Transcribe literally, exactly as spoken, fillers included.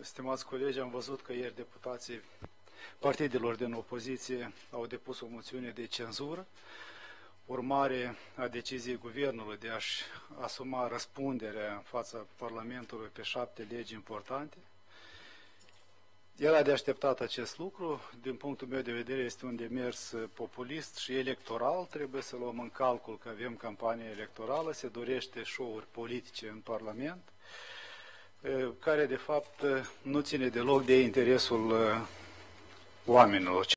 Stimați colegi, am văzut că ieri deputații partidelor din opoziție au depus o moțiune de cenzură, urmare a deciziei Guvernului de a-și asuma răspunderea în fața Parlamentului pe șapte legi importante. Era de așteptat acest lucru. Din punctul meu de vedere este un demers populist și electoral. Trebuie să luăm în calcul că avem campanie electorală, se dorește show-uri politice în Parlament, care de fapt nu ține deloc de interesul oamenilor.